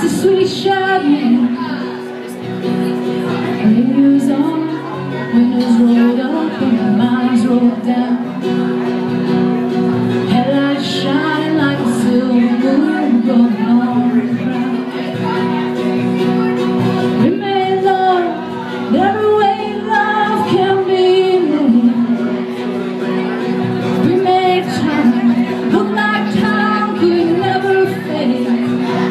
the sweet Chardonnay. Radio's on, windows rolled up and my mind's rolled down. Headlights shine like a silver moon going on the ground. We made love every way love can be made. We made time look like time could never fade.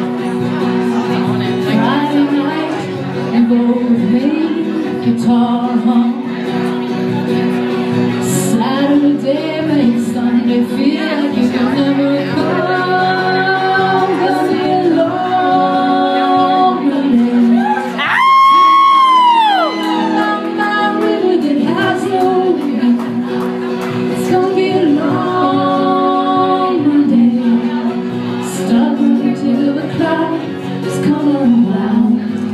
Friday night we both made guitar hum. Saturday made Sunday feel like you could never come. Gonna be a long day. My river that has no end. It's gonna be a long day. Stuck until the clock is coming around.